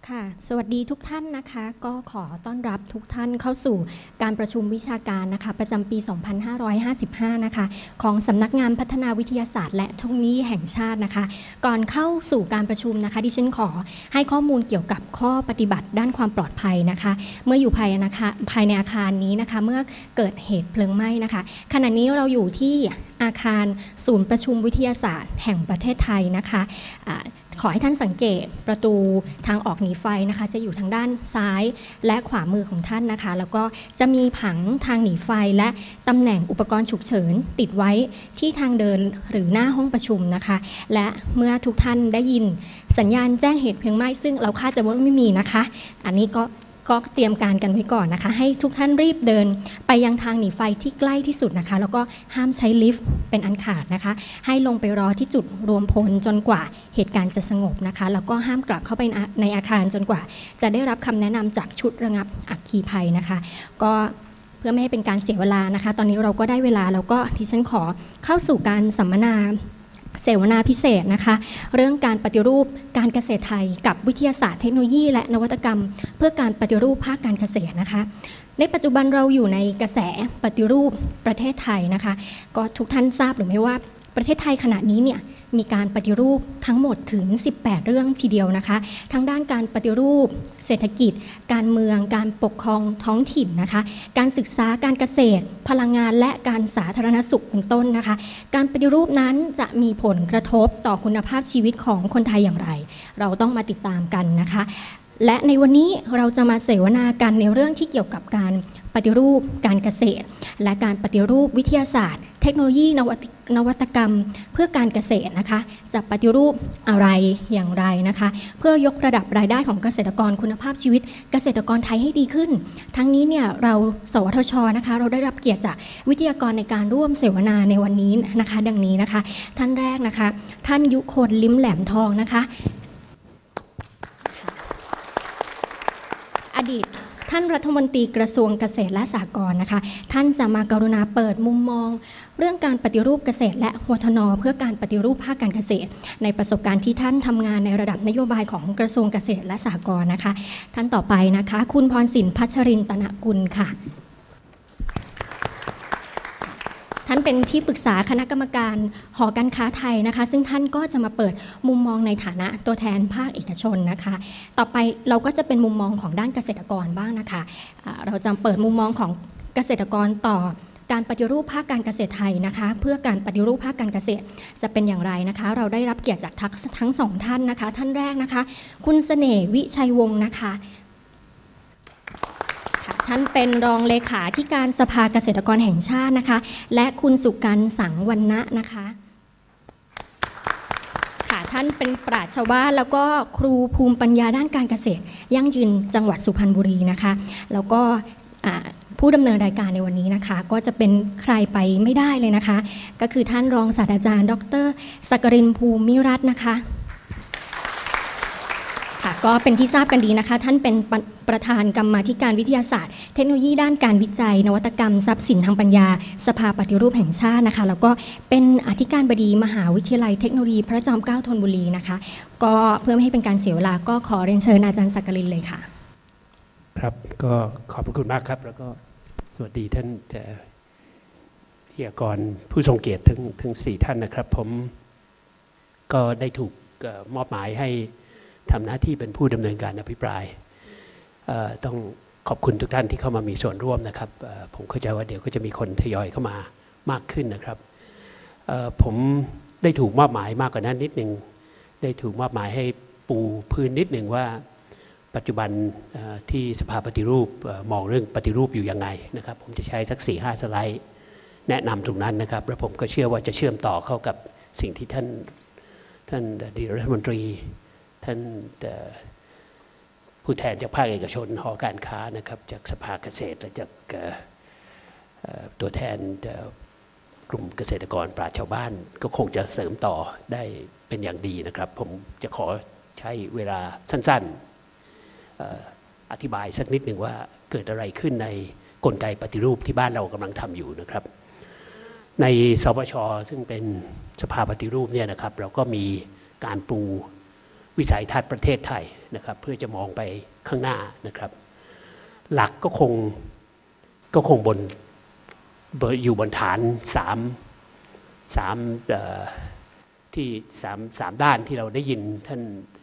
ค่ะสวัสดีทุกท่านนะคะก็ขอต้อนรับทุกท่านเข้าสู่การประชุมวิชาการนะคะประจำปี 2555 นะคะของสำนักงานพัฒนาวิทยาศาสตร์และเทคโนโลยีแห่งชาตินะคะก่อนเข้าสู่การประชุมนะคะดิฉันขอให้ข้อมูลเกี่ยวกับข้อปฏิบัติด้านความปลอดภัยนะคะเมื่ออยู่ภายในอาคารนี้นะคะเมื่อเกิดเหตุเพลิงไหม้นะคะขณะนี้เราอยู่ที่อาคารศูนย์ประชุมวิทยาศาสตร์แห่งประเทศไทยนะคะขอให้ท่านสังเกตประตูทางออกหนีไฟนะคะจะอยู่ทางด้านซ้ายและขวามือของท่านนะคะแล้วก็จะมีผังทางหนีไฟและตำแหน่งอุปกรณ์ฉุกเฉินติดไว้ที่ทางเดินหรือหน้าห้องประชุมนะคะและเมื่อทุกท่านได้ยินสัญญาณแจ้งเหตุเพลิงไหม้ซึ่งเราคาดจะว่าไม่มีนะคะอันนี้ก็เตรียมการกันไว้ก่อนนะคะให้ทุกท่านรีบเดินไปยังทางหนีไฟที่ใกล้ที่สุดนะคะแล้วก็ห้ามใช้ลิฟต์เป็นอันขาดนะคะให้ลงไปรอที่จุดรวมพลจนกว่าเหตุการณ์จะสงบนะคะแล้วก็ห้ามกลับเข้าไปในอาคารจนกว่าจะได้รับคำแนะนำจากชุดระงับอัคคีภัยนะคะก็เพื่อไม่ให้เป็นการเสียเวลานะคะตอนนี้เราก็ได้เวลาแล้วก็ที่ฉันขอเข้าสู่การสัมมนาเสวนาพิเศษนะคะเรื่องการปฏิรูปการเกษตรไทยกับวิทยาศาสตร์เทคโนโลยีและนวัตกรรมเพื่อการปฏิรูปภาคการเกษตรนะคะในปัจจุบันเราอยู่ในกระแสปฏิรูปประเทศไทยนะคะก็ทุกท่านทราบหรือไม่ว่าประเทศไทยขณะนี้เนี่ยมีการปฏิรูปทั้งหมดถึง18เรื่องทีเดียวนะคะทั้งด้านการปฏิรูปเศรษฐกิจการเมืองการปกครองท้องถิ่นนะคะการศึกษาการเกษตรพลังงานและการสาธารณสุขเป็นต้นนะคะการปฏิรูปนั้นจะมีผลกระทบต่อคุณภาพชีวิตของคนไทยอย่างไรเราต้องมาติดตามกันนะคะและในวันนี้เราจะมาเสวนากันในเรื่องที่เกี่ยวกับการปฏิรูปการเกษตรและการปฏิรูปวิทยาศาสตร์เทคโนโลยีนวัตกรรมเพื่อการเกษตรนะคะจะปฏิรูปอะไรอย่างไรนะคะเพื่อยกระดับรายได้ของเกษตรกรคุณภาพชีวิตเกษตรกรไทยให้ดีขึ้นทั้งนี้เนี่ยเราสวทช.นะคะเราได้รับเกียรติจากวิทยากรในการร่วมเสวนาในวันนี้นะคะดังนี้นะคะท่านแรกนะคะท่านยุคนลิ้มแหลมทองนะคะอดีตท่านรัฐมนตรีกระทรวงเกษตรและสหกรณ์นะคะท่านจะมากรุณาเปิดมุมมองเรื่องการปฏิรูปเกษตรและวทน.เพื่อการปฏิรูปภาคการเกษตรในประสบการณ์ที่ท่านทำงานในระดับนโยบายของกระทรวงเกษตรและสหกรณ์นะคะท่านต่อไปนะคะคุณพรสินพัชรินตนะกุลค่ะท่านเป็นที่ปรึกษาคณะกรรมการหอการค้าไทยนะคะซึ่งท่านก็จะมาเปิดมุมมองในฐานะตัวแทนภาคเอกชนนะคะต่อไปเราก็จะเป็นมุมมองของด้านเกษตรกรบ้างนะคะเราจะเปิดมุมมองของเกษตรกรต่อการปฏิรูปภาคการเกษตรไทยนะคะเพื่อการปฏิรูปภาคการเกษตรจะเป็นอย่างไรนะคะเราได้รับเกียรติจากทั้งสองท่านนะคะท่านแรกนะคะคุณเสน่ห์วิชัยวงศ์นะคะท่านเป็นรองเลขาธิการสภาเกษตรกรแห่งชาตินะคะและคุณสุกันต์สังวรรณะนะคะค่ะท่านเป็นปราชญ์ชาวบ้านแล้วก็ครูภูมิปัญญาด้านการเกษตรยั่งยืนจังหวัดสุพรรณบุรีนะคะแล้วก็ผู้ดำเนินรายการในวันนี้นะคะก็จะเป็นใครไปไม่ได้เลยนะคะก็คือท่านรองศาสตราจารย์ดร.สักรินทร์ภูมิรัตน์นะคะก็เป็นที่ทราบกันดีนะคะท่านเป็นประธานกรรมาธิการวิทยาศาสตร์เทคโนโลยีด้านการวิจัยนวัตกรรมทรัพย์สินทางปัญญาสภาปฏิรูปแห่งชาตินะคะแล้วก็เป็นอธิการบดีมหาวิทยาลัยเทคโนโลยีพระจอมเกล้าธนบุรีนะคะก็เพื่อไม่ให้เป็นการเสียเวลาก็ขอเรียนเชิญอาจารย์สักกรินเลยค่ะครับก็ขอบพระคุณมากครับแล้วก็สวัสดีท่านวิทยากรผู้ทรงเกียรติทั้ง4ท่านนะครับผมก็ได้ถูกมอบหมายให้ทำหน้าที่เป็นผู้ดำเนินการอภิปรายต้องขอบคุณทุกท่านที่เข้ามามีส่วนร่วมนะครับผมเข้าใจว่าเดี๋ยวก็จะมีคนทยอยเข้ามามากขึ้นนะครับผมได้ถูกมอบหมายมากกว่านั้นนิดหนึ่งได้ถูกมอบหมายให้ปูพื้นนิดหนึ่งว่าปัจจุบันที่สภาปฏิรูปมองเรื่องปฏิรูปอยู่ยังไงนะครับผมจะใช้สัก 4-5 สไลด์แนะนำตรงนั้นนะครับแล้วผมก็เชื่อว่าจะเชื่อมต่อเข้ากับสิ่งที่ท่านรัฐมนตรีท่านผู้แทนจากภาคเอกชนหอการค้านะครับจากสภาเกษตรและจากตัวแทนกลุ่มเกษตรกรปราชญ์ชาวบ้านก็คงจะเสริมต่อได้เป็นอย่างดีนะครับผมจะขอใช้เวลาสั้นๆอธิบายสักนิดหนึ่งว่าเกิดอะไรขึ้นในกลไกปฏิรูปที่บ้านเรากำลังทำอยู่นะครับในสปช.ซึ่งเป็นสภาปฏิรูปเนี่ยนะครับเราก็มีการปูวิสัยทัศน์ประเทศไทยนะครับเพื่อจะมองไปข้างหน้านะครับหลักก็คงอยู่บนฐานสามด้านที่เราได้ยินท่าน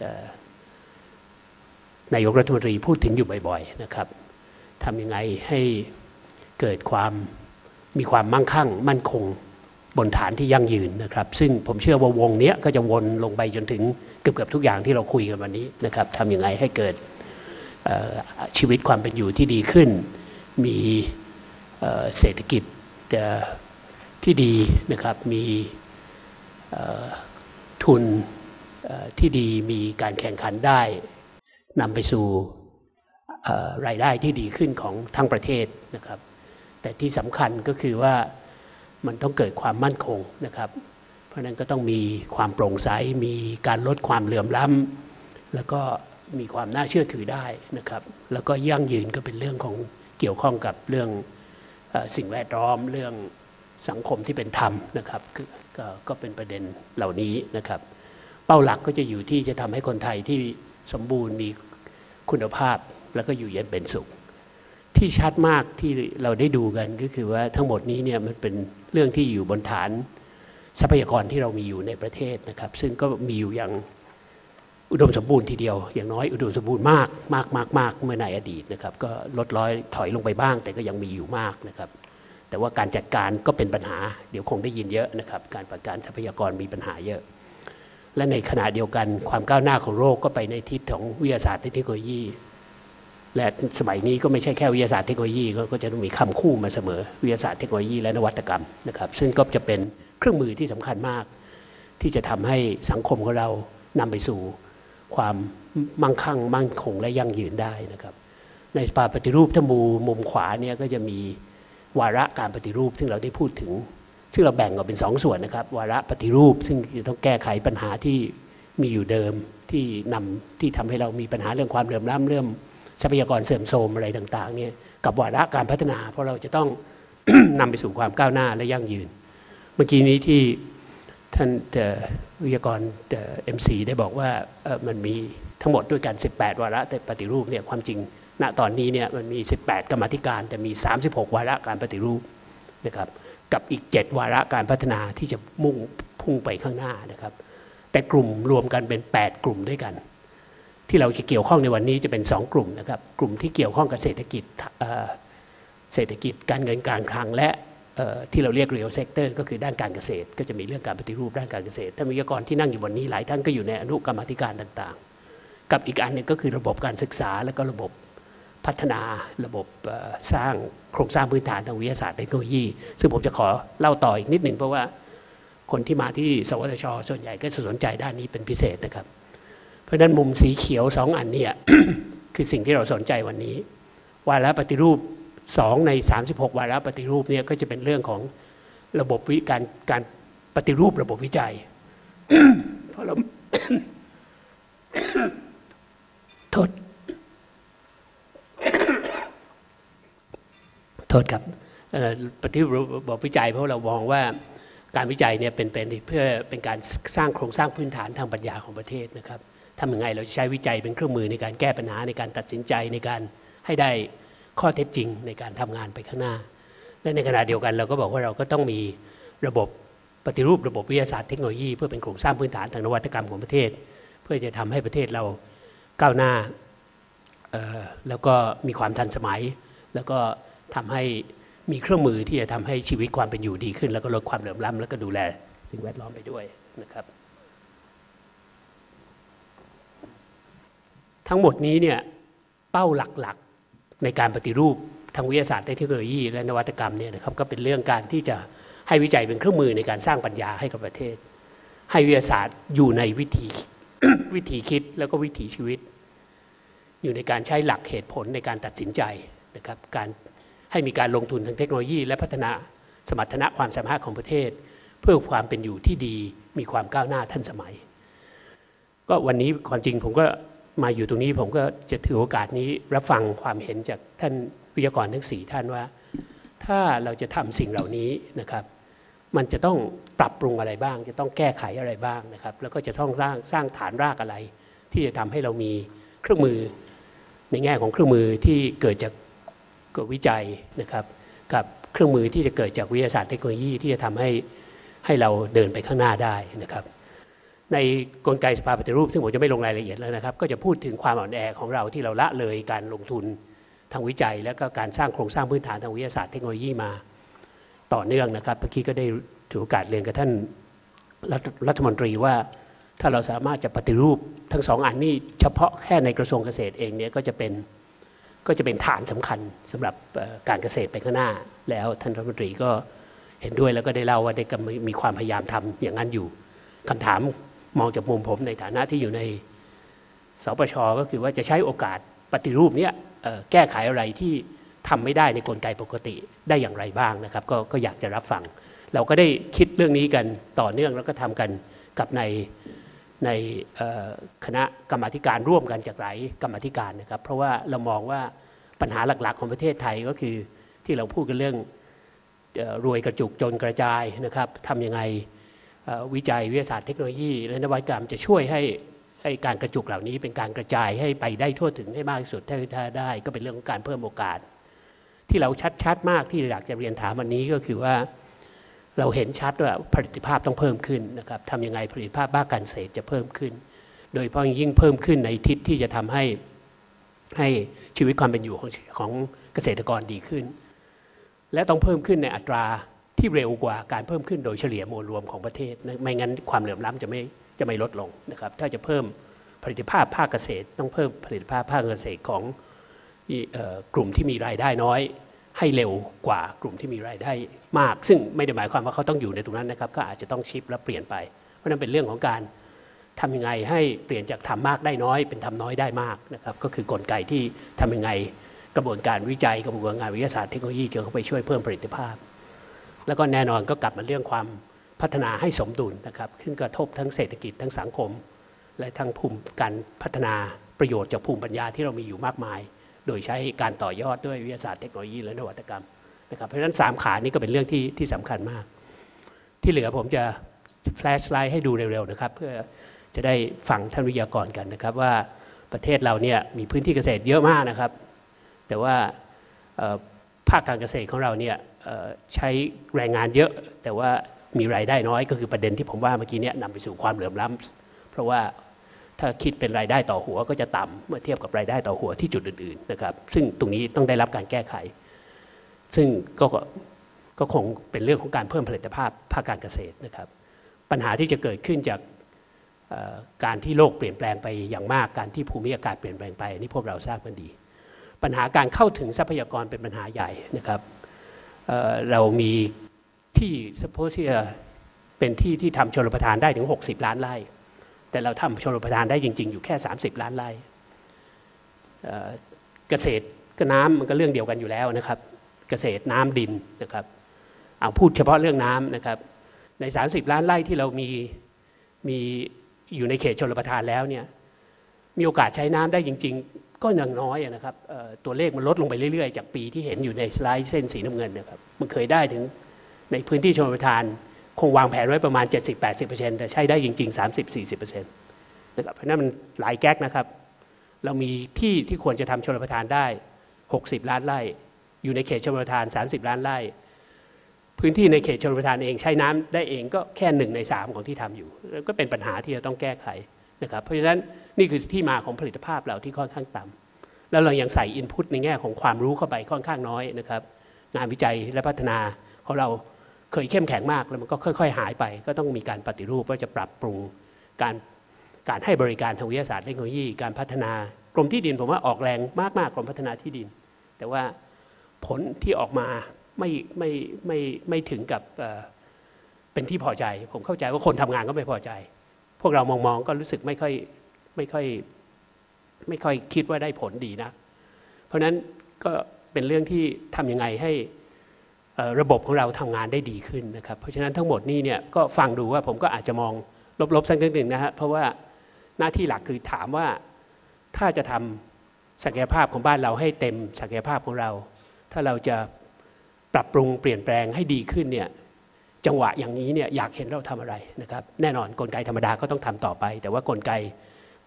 นายกรัฐมนตรีพูดถึงอยู่บ่อยๆนะครับทำยังไงให้เกิดมีความมั่งคั่งมั่นคงบนฐานที่ยั่งยืนนะครับซึ่งผมเชื่อว่าวงนี้ก็จะวนลงไปจนถึงเกือบทุกอย่างที่เราคุยกันวันนี้นะครับทำยังไงให้เกิดชีวิตความเป็นอยู่ที่ดีขึ้นมีเศรษฐกิจที่ดีนะครับมีทุนที่ดีมีการแข่งขันได้นำไปสู่รายได้ที่ดีขึ้นของทั้งประเทศนะครับแต่ที่สำคัญก็คือว่ามันต้องเกิดความมั่นคงนะครับเพราะนั้นก็ต้องมีความโปร่งใสมีการลดความเหลื่อมล้ำแล้วก็มีความน่าเชื่อถือได้นะครับแล้วก็ยั่งยืนก็เป็นเรื่องของเกี่ยวข้องกับเรื่องสิ่งแวดล้อมเรื่องสังคมที่เป็นธรรมนะครับก็เป็นประเด็นเหล่านี้นะครับเป้าหลักก็จะอยู่ที่จะทำให้คนไทยที่สมบูรณ์มีคุณภาพแล้วก็อยู่เย็นเป็นสุขที่ชัดมากที่เราได้ดูกันก็คือว่าทั้งหมดนี้เนี่ยมันเป็นเรื่องที่อยู่บนฐานทรัพยากรที่เรามีอยู่ในประเทศนะครับซึ่งก็มีอยู่อย่างอุดมสมบูรณ์ทีเดียวอย่างน้อยอุดมสมบูรณ์มากเมื่อในอดีตนะครับก็ลดร้อยถอยลงไปบ้างแต่ก็ยังมีอยู่มากนะครับแต่ว่าการจัดการก็เป็นปัญหาเดี๋ยวคงได้ยินเยอะนะครับการจัดการทรัพยากรมีปัญหาเยอะและในขณะเดียวกันความก้าวหน้าของโลกก็ไปในทิศของวิทยาศาสตร์และเทคโนโลยีและสมัยนี้ก็ไม่ใช่แค่วิทยาศาสตร์เทคโนโลยีก็จะต้องมีคำคู่มาเสมอวิทยาศาสตร์เทคโนโลยีและนวัตกรรมนะครับซึ่งก็จะเป็นเครื่องมือที่สำคัญมากที่จะทำให้สังคมของเรานำไปสู่ความมั่งคั่งมั่นคงและยั่งยืนได้นะครับในสภาปฏิรูปถ้ามุมขวาเนี่ยก็จะมีวาระการปฏิรูปซึ่งเราได้พูดถึงซึ่งเราแบ่งออกเป็น2 ส่วนนะครับวาระปฏิรูปซึ่งจะต้องแก้ไขปัญหาที่มีอยู่เดิมที่ทำให้เรามีปัญหาเรื่องความเหลื่อมล้ำเรื่องทรัพยากรเสื่อมโทรมอะไรต่างๆเนี่ยกับวาระการพัฒนาเพราะเราจะต้อง นำไปสู่ความก้าวหน้าและยั่งยืนเมื่อกี้นี้ที่ท่านวิทยากรMC ได้บอกว่ามันมีทั้งหมดด้วยกัน18 วาระแต่ปฏิรูปเนี่ยความจริงณตอนนี้เนี่ยมันมี18 กรรมาธิการแต่มี36 วาระการปฏิรูปนะครับกับอีก7 วาระการพัฒนาที่จะพุ่งไปข้างหน้านะครับแต่กลุ่มรวมกันเป็น8 กลุ่มด้วยกันที่เราจะเกี่ยวข้องในวันนี้จะเป็น2 กลุ่มนะครับกลุ่มที่เกี่ยวข้องกับเศรษฐกิจการเงินการคลังและที่เราเรียก real sector ก็คือด้านการเกษตรก็จะมีเรื่องการปฏิรูปด้านการเกษตรท่านวิทยากรที่นั่งอยู่วันนี้หลายท่านก็อยู่ในอนุกรรมาธิการต่างๆกับอีกอันนึงก็คือระบบการศึกษาและก็ระบบพัฒนาระบบสร้างโครงสร้างพื้นฐานทางวิทยาศาสตร์เทคโนโลยีซึ่งผมจะขอเล่าต่ออีกนิดหนึ่งเพราะว่าคนที่มาที่สวทช.ส่วนใหญ่ก็สนใจด้านนี้เป็นพิเศษนะครับเพราะฉะนั้นมุมสีเขียว2 อันเนี่ย คือสิ่งที่เราสนใจวันนี้วาระปฏิรูป2 ใน 36 วาระปฏิรูปเนี่ยก็จะเป็นเรื่องของระบบการปฏิรูประบบวิจัย เพราะเรา โทษครับปฏิรูประบบวิจัยเพราะเรามองว่าการวิจัยเนี่ยเป็นเพื่อเป็นการสร้างโครงสร้างพื้นฐานทางปัญญาของประเทศนะครับทำยังไงเราจะใช้วิจัยเป็นเครื่องมือในการแก้ปัญหาในการตัดสินใจในการให้ได้ข้อเท็จจริงในการทำงานไปข้างหน้าและในขณะเดียวกันเราก็บอกว่าเราก็ต้องมีระบบปฏิรูประบบวิทยาศาสตร์เทคโนโลยีเพื่อเป็นโครงสร้างพื้นฐานทางนวัตกรรมของประเทศเพื่อจะทำให้ประเทศเราก้าวหน้าแล้วก็มีความทันสมัยแล้วก็ทำให้มีเครื่องมือที่จะทำให้ชีวิตความเป็นอยู่ดีขึ้นแล้วก็ลดความเหลื่อมล้ำแล้วก็ดูแลสิ่งแวดล้อมไปด้วยนะครับทั้งหมดนี้เนี่ยเป้าหลักๆในการปฏิรูปทางวิทยาศาสตร์เทคโนโลยีและนวัตกรรมเนี่ยนะครับก็เป็นเรื่องการที่จะให้วิจัยเป็นเครื่องมือในการสร้างปัญญาให้กับประเทศให้วิทยาศาสตร์อยู่ในวิธี วิธีคิดแล้วก็วิถีชีวิตอยู่ในการใช้หลักเหตุผลในการตัดสินใจนะครับการให้มีการลงทุนทางเทคโนโลยีและพัฒนาสมรรถนะความสามารถของประเทศเพื่อความเป็นอยู่ที่ดีมีความก้าวหน้าทันสมัยก็วันนี้ความจริงผมก็มาอยู่ตรงนี้ผมก็จะถือโอกาสนี้รับฟังความเห็นจากท่านวิทยากรทั้ง4 ท่านว่าถ้าเราจะทำสิ่งเหล่านี้นะครับมันจะต้องปรับปรุงอะไรบ้างจะต้องแก้ไขอะไรบ้างนะครับแล้วก็จะต้องสร้างฐานรากอะไรที่จะทำให้เรามีเครื่องมือในแง่ของเครื่องมือที่เกิดจากวิจัยนะครับกับเครื่องมือที่จะเกิดจากวิทยาศาสตร์เทคโนโลยีที่จะทำให้เราเดินไปข้างหน้าได้นะครับในกลไกสภาปฏิรูปซึ่งผมจะไม่ลงรายละเอียดแล้วนะครับก็จะพูดถึงความอ่อนแอของเราที่เราละเลยการลงทุนทางวิจัยและก็การสร้างโครงสร้างพื้นฐานทางวิทยาศาสตร์เทคโนโลยีมาต่อเนื่องนะครับเมื่อกี้ก็ได้ถือโอกาสเรียนกับท่านรัฐมนตรีว่าถ้าเราสามารถจะปฏิรูปทั้งสองอันนี้เฉพาะแค่ในกระทรวงเกษตรเองเนี่ยก็จะเป็นฐานสำคัญสำหรับการเกษตรไปข้างหน้าแล้วท่านรัฐมนตรีก็เห็นด้วยแล้วก็ได้เล่าว่าได้มีความพยายามทำอย่างนั้นอยู่คำถามมองจากมุมผมในฐานะที่อยู่ในสปช.ก็คือว่าจะใช้โอกาสปฏิรูปนี้แก้ไขอะไรที่ทำไม่ได้ในกลไกปกติได้อย่างไรบ้างนะครับก็อยากจะรับฟังเราก็ได้คิดเรื่องนี้กันต่อเนื่องแล้วก็ทำกันกับในคณะกรรมาธิการร่วมกันจากหลายกรรมาธิการนะครับเพราะว่าเรามองว่าปัญหาหลักๆของประเทศไทยก็คือที่เราพูดกันเรื่องรวยกระจุกจนกระจายนะครับทำยังไงวิจัยวิทยาศาสตร์เทคโนโลยีและนวัตกรรมจะช่วยให้การกระจุกเหล่านี้เป็นการกระจายให้ไปได้ทั่วถึงให้มากที่สุดถ้าได้ก็เป็นเรื่องของการเพิ่มโอกาสที่เราชัดมากที่อยากจะเรียนถามวันนี้ก็คือว่าเราเห็นชัดว่าผลิตภาพต้องเพิ่มขึ้นนะครับทำยังไงผลิตภาพภาคการเกษตรจะเพิ่มขึ้นโดยเฉพาะยิ่งเพิ่มขึ้นในทิศที่จะทำให้ชีวิตความเป็นอยู่ของเกษตรกรดีขึ้นและต้องเพิ่มขึ้นในอัตราที่เร็วกว่าการเพิ่มขึ้นโดยเฉลี่ยมวลรวมของประเทศไม่งั้นความเหลื่อมล้ำจะไม่ลดลงนะครับถ้าจะเพิ่มผลิตภาพภาคเกษตรต้องเพิ่มผลิตภาพภาคเกษตรของกลุ่มที่มีรายได้น้อยให้เร็วกว่ากลุ่มที่มีรายได้มากซึ่งไม่ได้หมายความว่าเขาต้องอยู่ในตรงนั้นนะครับก็อาจจะต้องชิปและเปลี่ยนไปเพราะนั้นเป็นเรื่องของการทำยังไงให้เปลี่ยนจากทำมากได้น้อยเป็นทำน้อยได้มากนะครับก็คือกลไกที่ทำยังไงกระบวนการวิจัยกระบวนการวิทยาศาสตร์เทคโนโลยีจะเข้าไปช่วยเพิ่มประสิทธิภาพแล้วก็แน่นอนก็กลับมาเรื่องความพัฒนาให้สมดุลนะครับขึ้นกระทบทั้งเศรษฐกิจทั้งสังคมและทั้งภูมิการพัฒนาประโยชน์จากภูมิปัญญาที่เรามีอยู่มากมายโดยใช้การต่อยอดด้วยวิทยาศาสตร์เทคโนโลยีและนวัตกรรมนะครับเพราะฉะนั้น3ขานี้ก็เป็นเรื่องที่สำคัญมากที่เหลือผมจะแฟลชไลด์ให้ดูเร็วๆนะครับเพื่อจะได้ฟังท่านวิทยากรกันนะครับว่าประเทศเราเนี่ยมีพื้นที่เกษตรเยอะมากนะครับแต่ว่าภาคการเกษตรของเราเนี่ยใช้แรงงานเยอะแต่ว่ามีรายได้น้อยก็คือประเด็นที่ผมว่าเมื่อกี้เนี่ยนำไปสู่ความเหลื่อมล้ำเพราะว่าถ้าคิดเป็นรายได้ต่อหัวก็จะต่ำเมื่อเทียบกับรายได้ต่อหัวที่จุดอื่นๆนะครับซึ่งตรงนี้ต้องได้รับการแก้ไขซึ่งก็คงเป็นเรื่องของการเพิ่มผลิตภาพภาคการเกษตรนะครับปัญหาที่จะเกิดขึ้นจากการที่โลกเปลี่ยนแปลงไปอย่างมากการที่ภูมิอากาศเปลี่ยนแปลงไปนี่พวกเราทราบกันดีปัญหาการเข้าถึงทรัพยากรเป็นปัญหาใหญ่นะครับเรามีที่สปอร์ตเป็นที่ทำชลประทานได้ถึง60 ล้านไร่แต่เราทำชลประทานได้จริงๆอยู่แค่30 ล้านไร่เกษตรก็น้ำมันก็เรื่องเดียวกันอยู่แล้วนะครับเกษตรน้ำดินนะครับเอาพูดเฉพาะเรื่องน้ำนะครับใน30 ล้านไร่ที่เรามีอยู่ในเขตชลประทานแล้วเนี่ยมีโอกาสใช้น้ำได้จริงๆก็ยังน้อยนะครับตัวเลขมันลดลงไปเรื่อยๆจากปีที่เห็นอยู่ในสไลด์เส้นสีน้ำเงินนะครับมันเคยได้ถึงในพื้นที่ชลประทานคงวางแผนไว้ประมาณ 70-80% แต่ใช้ได้จริงๆ 30-40% นะครับเพราะนั้นมันหลายแก๊กนะครับเรามีที่ควรจะทำชลประทานได้60 ล้านไร่อยู่ในเขตชลประทาน30 ล้านไร่พื้นที่ในเขตชลประทานเองใช้น้ำได้เองก็แค่1 ใน 3ของที่ทำอยู่แล้วก็เป็นปัญหาที่จะต้องแก้ไขนะครับเพราะฉะนั้นนี่คือที่มาของผลิตภาพเราที่ค่อนข้างต่ำแล้วเรายังใส่อินพุตในแง่ของความรู้เข้าไปค่อนข้างน้อยนะครับงานวิจัยและพัฒนาของเราเคยเข้มแข็งมากแล้วมันก็ค่อยๆหายไปก็ต้องมีการปฏิรูปว่าจะปรับปรุงการให้บริการทางวิทยาศาสตร์เทคโนโลยีการพัฒนากรมที่ดินผมว่าออกแรงมากๆกรมพัฒนาที่ดินแต่ว่าผลที่ออกมาไม่ถึงกับเป็นที่พอใจผมเข้าใจว่าคนทำงานก็ไม่พอใจพวกเรามองก็รู้สึกไม่ค่อยคิดว่าได้ผลดีนะเพราะนั้นก็เป็นเรื่องที่ทำยังไงให้ระบบของเราทำงานได้ดีขึ้นนะครับเพราะฉะนั้นทั้งหมดนี้เนี่ยก็ฟังดูว่าผมก็อาจจะมองลบๆสักนิดหนึ่งนะฮะเพราะว่าหน้าที่หลักคือถามว่าถ้าจะทำศักยภาพของบ้านเราให้เต็มศักยภาพของเราถ้าเราจะปรับปรุงเปลี่ยนแปลงให้ดีขึ้นเนี่ยจังหวะอย่างนี้เนี่ยอยากเห็นเราทำอะไรนะครับแน่นอนกลไกธรรมดาก็ต้องทำต่อไปแต่ว่ากลไกป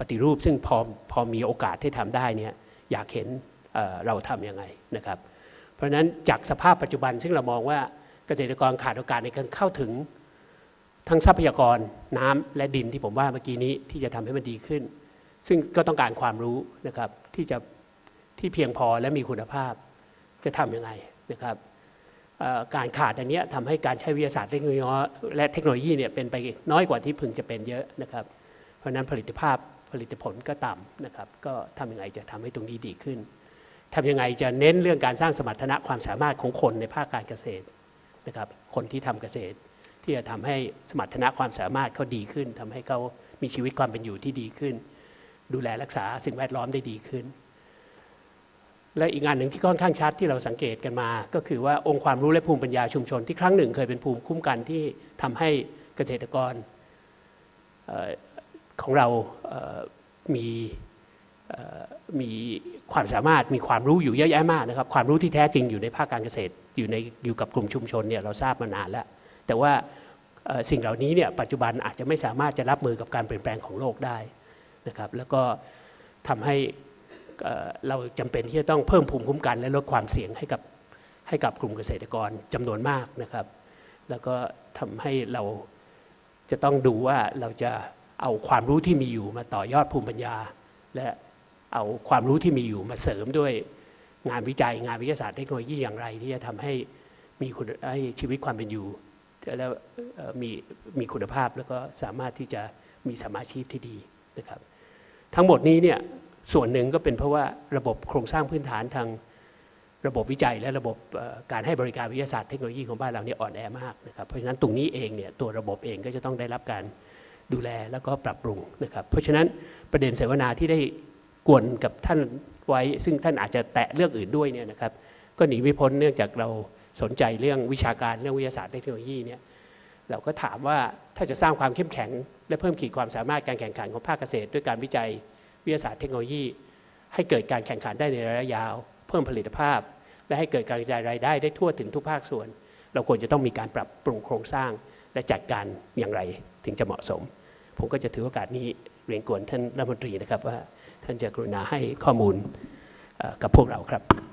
ฏิรูปซึ่งพอมีโอกาสที่ทำได้เนี่ยอยากเห็นเราทำยังไงนะครับเพราะฉะนั้นจากสภาพปัจจุบันซึ่งเรามองว่าเกษตรกรขาดโอกาสในการเข้าถึงทั้งทรัพยากรน้ำและดินที่ผมว่าเมื่อกี้นี้ที่จะทำให้มันดีขึ้นซึ่งก็ต้องการความรู้นะครับที่เพียงพอและมีคุณภาพจะทำยังไงนะครับการขาดอันนี้ทำให้การใช้วิทยาศาสตร์และเทคโนโลยีเนี่ยเป็นไปน้อยกว่าที่พึงจะเป็นเยอะนะครับเพราะฉะนั้นผลิตผลก็ต่ำนะครับก็ทำยังไงจะทำให้ตรงนี้ดีขึ้นทำยังไงจะเน้นเรื่องการสร้างสมรรถนะความสามารถของคนในภาคการเกษตรนะครับคนที่ทำเกษตรที่จะทำให้สมรรถนะความสามารถเขาดีขึ้นทำให้เขามีชีวิตความเป็นอยู่ที่ดีขึ้นดูแลรักษาสิ่งแวดล้อมได้ดีขึ้นและอีกงานหนึ่งที่ค่อนข้างชัดที่เราสังเกตกันมาก็คือว่าองค์ความรู้และภูมิปัญญาชุมชนที่ครั้งหนึ่งเคยเป็นภูมิคุ้มกันที่ทำให้เกษตรกรของเรามีความสามารถมีความรู้อยู่เยอะแยะมากนะครับความรู้ที่แท้จริงอยู่ในภาคการเกษตรอยู่กับกลุ่มชุมชนเนี่ยเราทราบมานานแล้วแต่ว่าสิ่งเหล่านี้เนี่ยปัจจุบันอาจจะไม่สามารถจะรับมือกับการเปลี่ยนแปลงของโลกได้นะครับแล้วก็ทำให้เราจำเป็นที่จะต้องเพิ่มภูมิคุ้มกันและลดความเสี่ยงให้กับกลุ่มเกษตรกรจำนวนมากนะครับแล้วก็ทำให้เราจะต้องดูว่าเราจะเอาความรู้ที่มีอยู่มาต่อยอดภูมิปัญญาและเอาความรู้ที่มีอยู่มาเสริมด้วยงานวิจัยงานวิทยาศาสตร์เทคโนโลยีอย่างไรที่จะทำให้ชีวิตความเป็นอยู่แล้วมีคุณภาพแล้วก็สามารถที่จะมีสมาชีพที่ดีนะครับทั้งหมดนี้เนี่ยส่วนหนึ่งก็เป็นเพราะว่าระบบโครงสร้างพื้นฐานทางระบบวิจัยและระบบการให้บริการวิทยาศาสตร์เทคโนโลยีของบ้านเราเนี่ยอ่อนแอมากนะครับเพราะฉะนั้นตรงนี้เองเนี่ยตัวระบบเองก็จะต้องได้รับการดูแลแล้วก็ปรับปรุงนะครับเพราะฉะนั้นประเด็นเสวนาที่ได้กวนกับท่านไว้ซึ่งท่านอาจจะแตะเรื่องอื่นด้วยเนี่ยนะครับก็หนีไม่พ้นเนื่องจากเราสนใจเรื่องวิชาการเรื่องวิทยาศาสตร์เทคโนโลยีเนี่ยเราก็ถามว่าถ้าจะสร้างความเข้มแข็งและเพิ่มขีดความสามารถการแข่งขันของภาคเกษตรด้วยการวิจัยวิทยาศาสตร์เทคโนโลยีให้เกิดการแข่งขันได้ในระยะยาวเพิ่มผลิตภาพและให้เกิดการกระจายรายได้ได้ทั่วถึงทุกภาคส่วนเราควรจะต้องมีการปรับปรุงโครงสร้างและจัดการอย่างไรถึงจะเหมาะสมผมก็จะถือโอกาสนี้เรียนกวนท่านรัฐมนตรีนะครับว่าท่านจะกรุณาให้ข้อมูลกับพวกเราครับ